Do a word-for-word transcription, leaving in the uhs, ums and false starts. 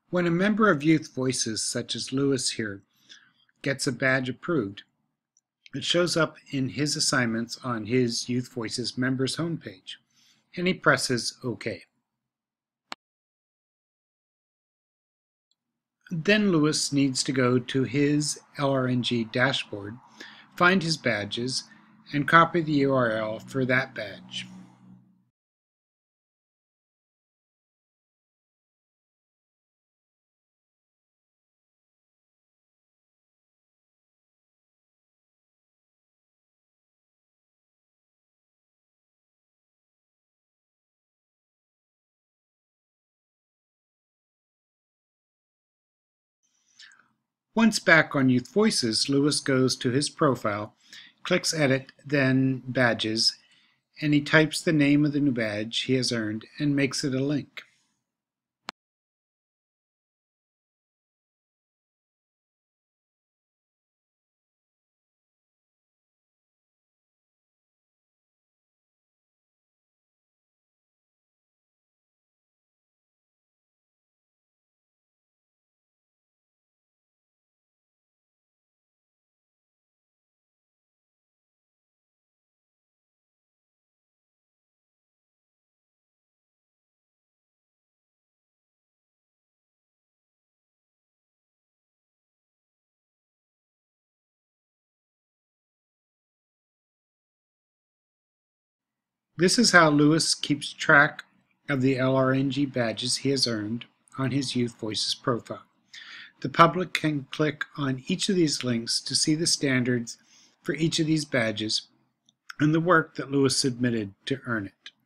When a member of Youth Voices, such as Lewis here, gets a badge approved, it shows up in his assignments on his Youth Voices members homepage, and he presses OK. Then Lewis needs to go to his L R N G dashboard, find his badges, and copy the U R L for that badge. Once back on Youth Voices, Lewis goes to his profile, clicks Edit, then Badges, and he types the name of the new badge he has earned and makes it a link. This is how Lewis keeps track of the L R N G badges he has earned on his Youth Voices profile. The public can click on each of these links to see the standards for each of these badges and the work that Lewis submitted to earn it.